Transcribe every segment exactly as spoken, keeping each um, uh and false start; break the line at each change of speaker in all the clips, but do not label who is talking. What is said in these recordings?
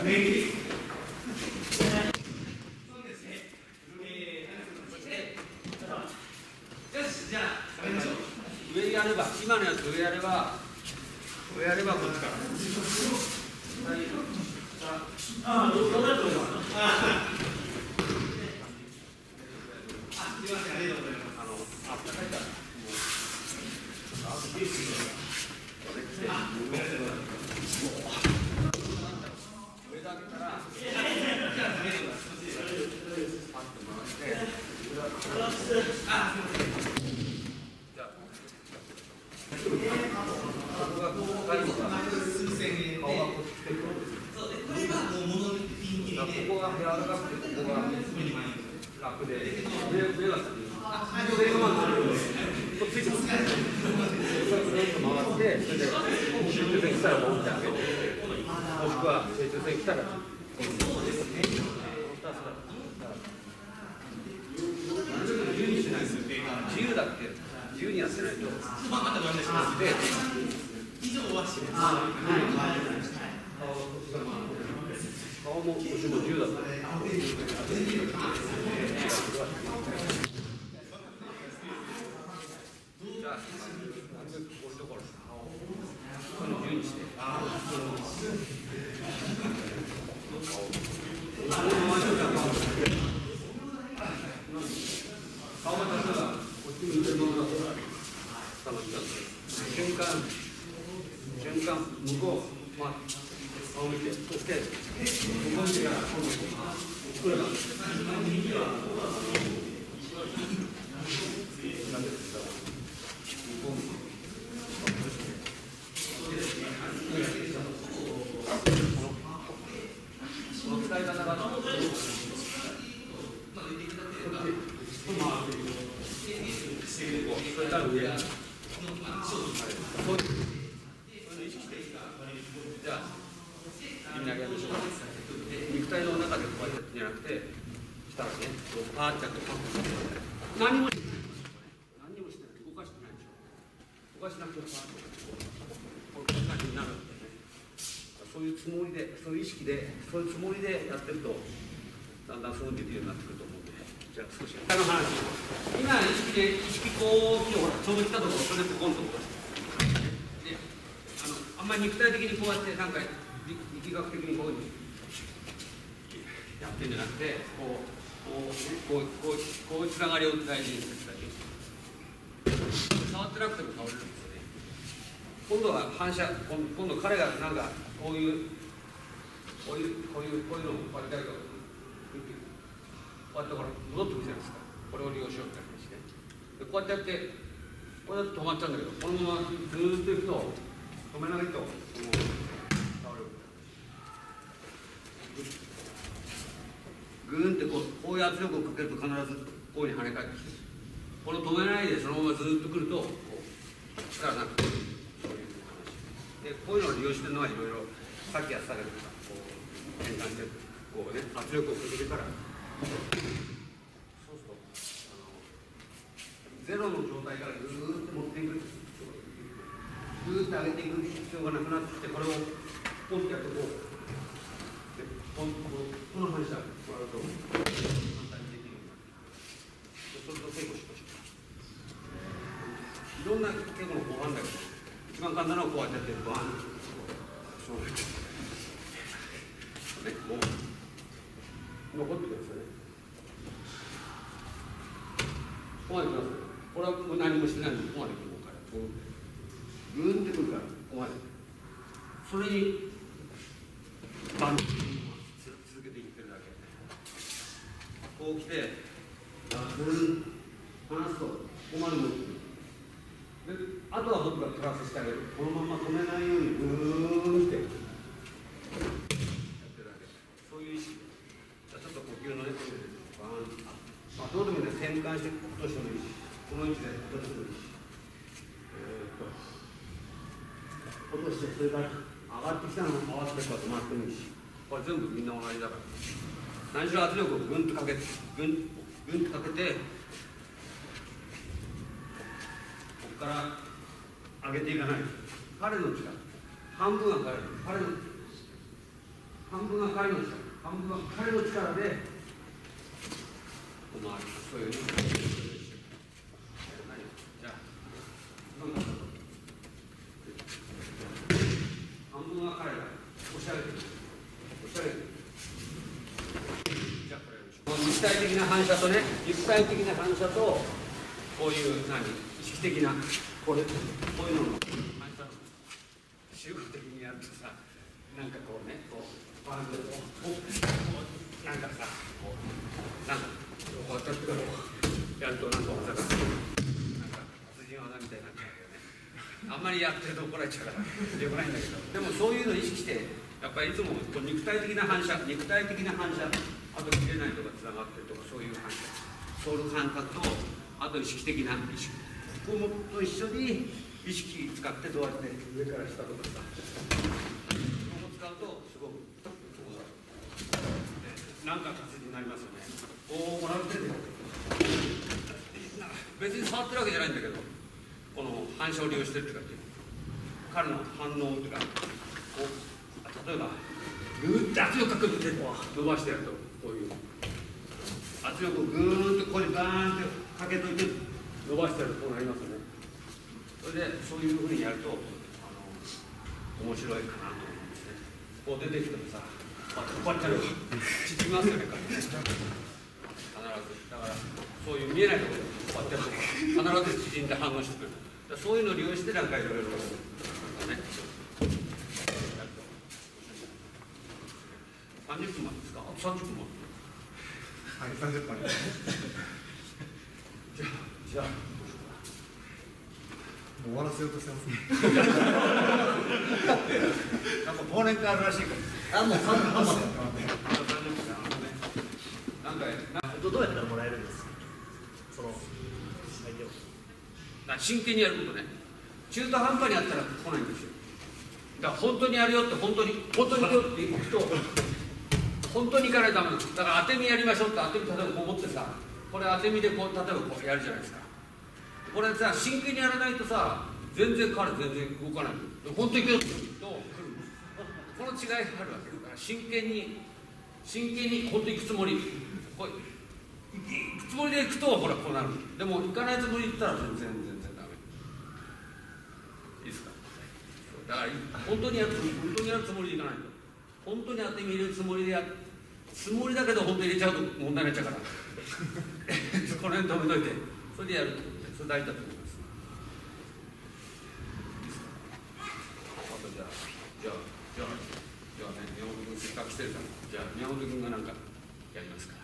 上やれば、今のやつ上やれば、上やればこっちから。ああ、どうなると思います。ああ、すみません、ありがとうございます。あの、あったかいから。あ、いいですよ。これって、上だけから、じゃあ、上でください。パッと回して、あ、すみません。じゃあ、僕がこう書いてた数千円で、顔がこっち来てる。そうです。これはもう物のピンキリで、ここが柔らかくて、ここが楽で、目が先に。あ、これがまずこっちついてます。それと回って、それで集中線来たら持ってあげて、もしくは集中線来たら、そうですね。自由にしないと、自由だって、自由にやってないと、まあ、またご案内します。で、以上はしてます。顔も腰も自由だった。じゃあ、なるべくこういうところ、この自由にして。顔が例えば、こっち向いてるものだと、瞬間、瞬間、向こう、まあ、顔を見て、そして、ここ見てから、今度、これが、右は、なんですか、向こう見て、この使い方が、それから上、そういうの意識していいか、じゃあ、みんなやりましょう。肉体の中でこうやってじゃなくて、したらね、パーッとやって、何もしてない。何もしてない。動かしてないでしょ。動かしなくて、パーッとこういう感じになるんでね。そういうつもりで、そういう意識で、そういうつもりでやってると、だんだんそうできるようになってくると思うんで、じゃあ少し下の話。今意識で意識こう来て、ほらちょうど来たところ、それでポコンと動かして。で、あのあんまり肉体的にこうやってなんか力学的にこういうふうにやってんじゃなくて、こうこうこうこうこういうつながりを大事にするだけ。触ってなくても倒れるんですよね。今度は反射、今度彼がなんかこういうこういうこういうこういうのをこうやってやると、こうやってほら戻ってくるじゃないですか。これを利用しようって話ね。でこうやってやって、これだと止まっちゃうんだけど、このままずーっといくと、止めないと、この倒れる。ぐーんってこう、こういう圧力をかけると必ずこういうふうに跳ね返ってきて、この止めないでそのままずーっとくると、こう、力なくて、そういう話。で、こういうのを利用してるのはいろいろ、さっきやったけど、こう、変換して、こうね、圧力をかけてから、そうすると、ゼロの状態からずーっと持っていく、ずーっと上げていく必要がなくなってきて、これをポンとやってこう、でポンとこの反射をやると、簡単にできるようになって、それと稽古しましょう。いろんな稽古の方法あるんだけど、一番簡単なのはこうやってやってると、そうね、こう残ってくるんですよね。ここまで来ます。これはもう何もしてないのに、ここまで来るから、こうぐーんってくるから、ここまで。それに、バンと続けていってるだけ。こう来て、ぐーん、離すと、ここまで持ってくる。で、あとは僕がプラスしてあげる。このまま止めないように、ぐーんってやってるだけ。そういう意識。じゃあちょっと呼吸のね、バーン。まあ、どうでもいいね、転換して落としてもいいし、この位置で落としてもいいし、えー、っと、落として、それから上がってきたのを合わせてこう止まってもいいし、これ全部みんな同じだから。何しろ圧力をぐんとかけて、ぐん、ぐんとかけて、ここから上げていかない。彼の力、半分は彼の、彼の、 半分が彼の力、半分が彼の力で、お前、そういうね。じゃあ、半分が彼が押し上げてる。押し上げてる。じゃあ、これ肉体的な反射とね、肉体的な反射と、こういう何、意識的な、これ、こういうのの反射の集合的にやるとさ、なんかこうね、こう、バンドでこう、なんかさ、こう、なんか、こうやってやると、なんか技が、なんか、達人技みたいになっちゃうよね。あんまりやってると怒られちゃうから、よくないんだけど、でもそういうのを意識して、やっぱりいつもこう肉体的な反射、肉体的な反射、あと切れないとかつながってるとか、そういう反射、ソウル感覚と、あと意識的な意識、ここと一緒に意識使ってどうやって上から下とかさ、ここ使うと、すごく、なんか達人になりますよね。おお、もらってるよ。別に触ってるわけじゃないんだけど、この反射を利用してるっていうか、彼の反応っていうか、こう例えば、ぐーっと圧力かけて伸ばしてやると、こういう。圧力をぐーっとここにバーンってかけといて、伸ばしてやるとこうなりますよね。それで、そういうふうにやると、あの面白いかなと思うんですね。こう出てきてもさ、こうやってやると縮みますよね、必ず。だから、そういう見えないところで、こうやってやると、必ず縮んで反応してくる。そういうのを利用して、なんかいろいろ、ね。さんじゅっぷんまでですか？あとさんじゅっぷんまで。
はい、さんじゅっぷん。
じゃあ、じゃあ。
もう終わらせようとしてますね。
なんか忘年会あるらしいから。
あ、もうさんじゅっぷんまで。
なんか、
どうやったらもらえるんですか？その相手を。
真剣にやることね。中途半端にやったら来ないんですよ。だから本当にやるよって本当に本当に行くよって言うと本当に行かないとダメなんです。だから当て身やりましょうって当て身例えばこう持ってさ、これ当て身でこう例えばこうやるじゃないですか。これさ真剣にやらないとさ全然彼全然動かない。本当に行くよって言うと来る。この違いがあるわけだから真剣に真剣に本当に行くつもり。こう行くつもりで行くとほらこうなる。でも行かないつもりで行ったら全然全然ダメ。いいですか。だから本当にやる本当にやるつもりでいかないと本当に当て身入れるつもりでやるつもりだけど本当に入れちゃうと問題になっちゃうからこの辺止めといてそれでやるってことでそれ大事だと思います。あとじゃあじゃあじゃあじゃあね宮本君せっかくしてるからじゃあ宮本君がなんかやりますから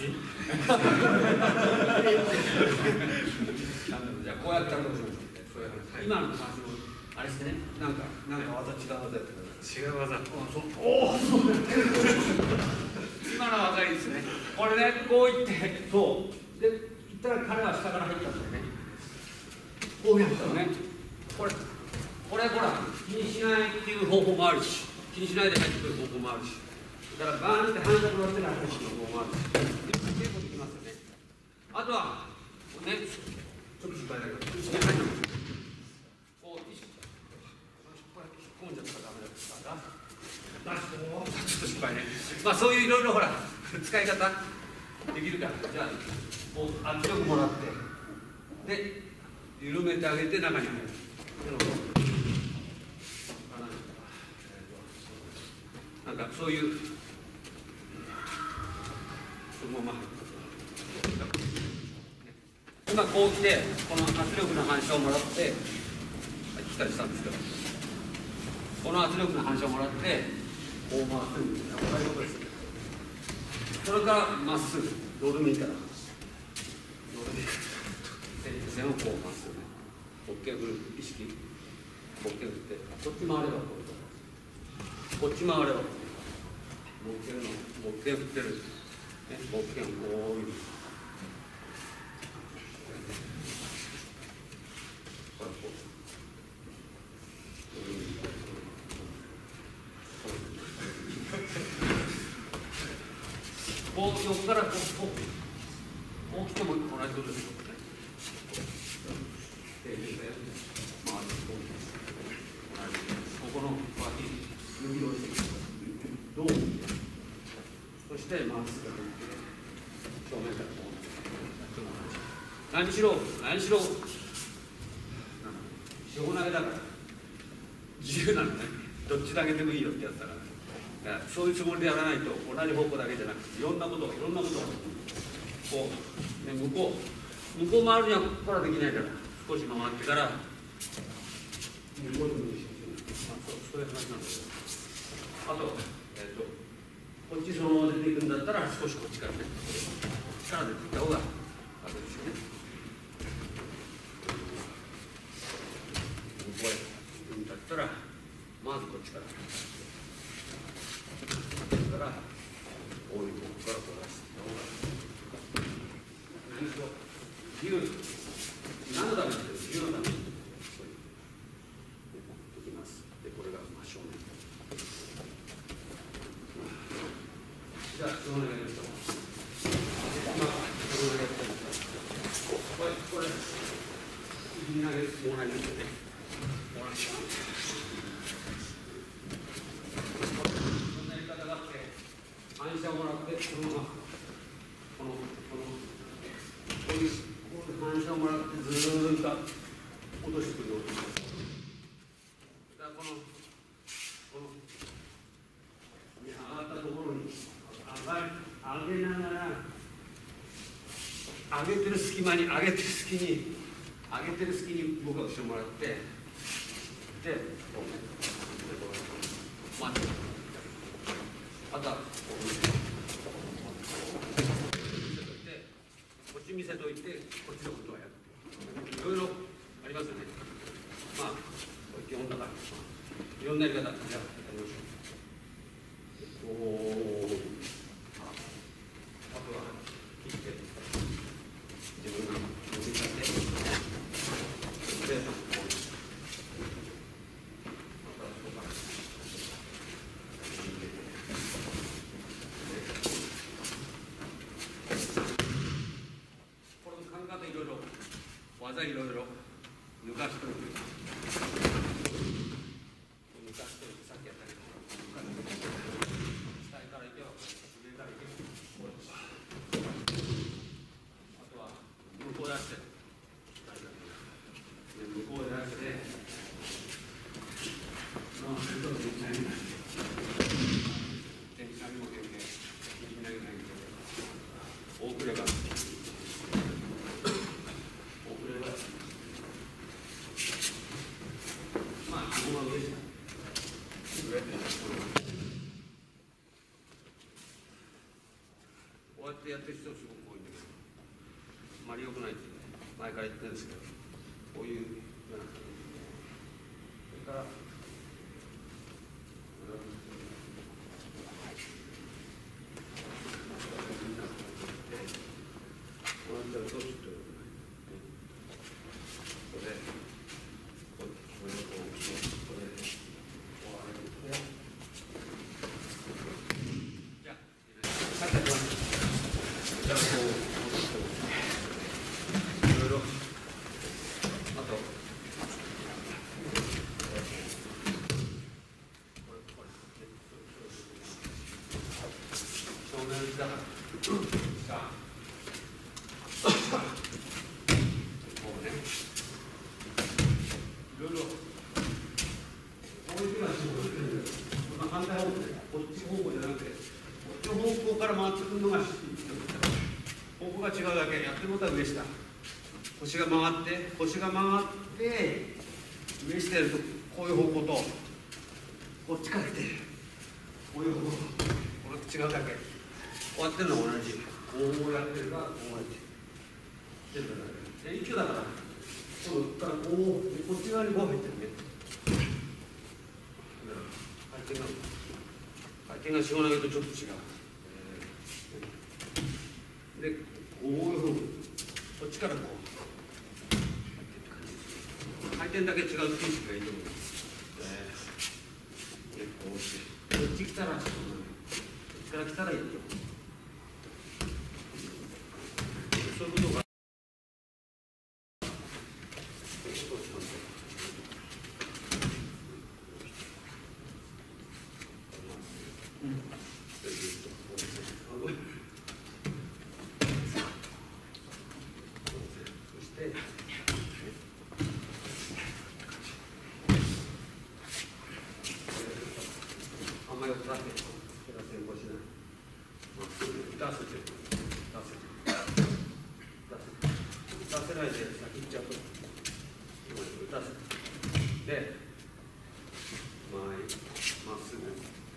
じゃあこうやったらどうしましょうそういう話、はい、今の話もあれしてね、なんか、なんか技、違う技やってください。違う技。おお、そうだ。今のは分かりですね。これね、こういって、そう。で、言ったら彼は下から入ったんだよね。こうやったのね。これ、これほら、気にしないっていう方法もあるし、気にしないで入ってくる方法もあるし。だから、バーンって反射もらってから入ってくる方法もあるし。結構できますよね。あとは、ね、ちょっと失敗だけど、一緒に入ってます。ちょっと失敗ね。まあそういういろいろほら使い方できるから、じゃあこう圧力もらってで緩めてあげて中に入る。なんかそういうそのまま入る。今こう来てこの圧力の反射をもらって来たりしたんですけど。この圧力の反射をもらって、こう回すんですよ。こういうことです。それからまっすぐ、どうでもいいから。どうでもいいから。線をこうまっすぐね。ホッケー振る、意識。ホッケー振って、こっち回ればこう。こっち回ればこう。ホッケーの、ホッケー振ってる。ね、ホッケーをこういう。これこう。こう横からこうこうこう来ても同じことですよね。ここの脇指をしてどうしてまっすぐ正面からこう何しろ何しろ四方投げだから自由なのね。どっち投げてもいいよってやつだから、だからそういうつもりでやらないと同じ方向だけじゃなくていろんなことをいろんなことをこう、ね、向こう向こう回るにはここからできないから少し回ってから向こうに向いて、まあ、そうそういう話なんですよ。あと、えっと、こっちそのまま出ていくんだったら少しこっちからね、こっちから出ていった方があれですよね。向こうへ行くんだったらまずこっちからそれからこういう方向からこう出していった方が何しろ自由何のために自由のためにできます。でこれが真正面。じゃあそのお願いします。まあそのお願いします。これこれ右投げもらいますよね。もらいます。そんなやり方があって反射をもらってそのままこのこのこういうこういう反射をもらってずーっと落としてくるように。だからこのこの上がったところに上げながら上げてる隙間に上げてる隙に上げてる隙に僕は後ろもらってでこうねでこう待ってあとはこう見せといてこっち見せといてこっちのことはやる。いろいろありますよね。まあこれ基本だから、まあ、いろんなやり方じゃあやりましょう。おーあとは切って自分が伸びちゃってでこうまたここからこの感覚いろいろ技いろいろ抜かしといて抜かしといてさっきやったけど下からいけば上からいけばこうです。あとは向こう出してで向こうで出してまあそれと全体になって全体も全然右投げないけど大くれば大くればまあここが上じゃ上ってこうやってやってる人すごく多いんだけどあまり良くないって前から言ってるんですけどこういうようなそれからこうやってやるとちょっとこれこれこれこれこう上げてじゃあさっきやってましたじゃあこういろいろあとこれこれ正面だからこうねいろいろこういうふうな仕事してるんですけど反対方向でこっち方向じゃなくてこっちの方向から回ってくるのが方向が違うだけやってることは上下腰が回って腰が回って上下やるとこういう方向とこっちから来てこういう方向とこれ違うだけこうやってるのは同じこうやってるからこうやって全部だけで一応だからこうからこうこっち側にこう入ってるね回転が回転が四方投げとちょっと違う、えー、でこういうふうにこっちからこう回転だけ違うっていうしかいいと思います。で、こうして、こっち来たら、こっちから来たらいいと。そういうことが。うん。 まよって手が先行しない。まっすぐ出す出す出す出せないで先行っちゃうと出すで前まっすぐ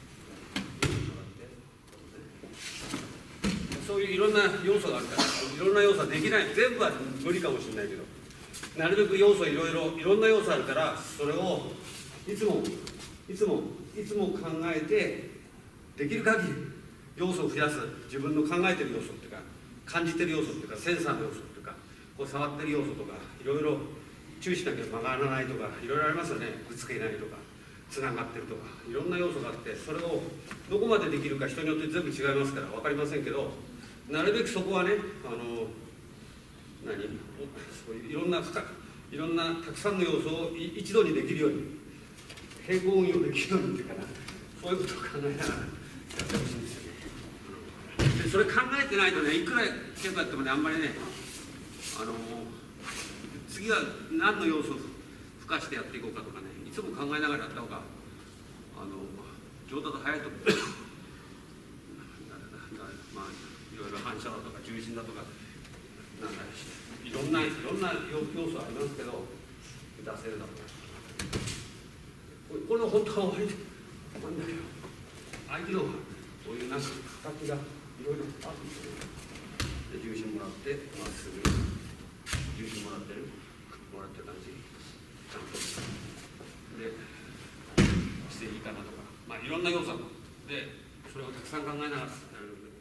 そういういろんな要素があるからいろんな要素はできない全部は無理かもしれないけどなるべく要素いろいろいろんな要素あるからそれをいつもいつもいつも考えてできる限り要素を増やす自分の考えてる要素っていうか感じてる要素っていうかセンサーの要素っていうかこう触ってる要素とかいろいろ注意しなきゃ曲がらないとかいろいろありますよねぶつけないとかつながってるとかいろんな要素があってそれをどこまでできるか人によって全部違いますから分かりませんけどなるべくそこはねあの何そういういろんないろんなたくさんの要素を一度にできるように平行運用できるようにっていうかなそういうことを考えながらやってほしいんですよね。でそれ考えてないとねいくら結構やってもねあんまりねあの次は何の要素を付加してやっていこうかとかねいつも考えながらやった方があの上達早いと思う。まあいろいろ反射だとか重心だとかなんだいろんないろんな要素ありますけど出せるだとかこれの本当は終わりなんだけど合気道はこういうなんか形がいろいろあるんですよね。で重心もらってまっすぐ重心もらってるもらってる感じちゃんとで姿勢いいかなとかまあいろんな要素あるでそれをたくさん考えながらやる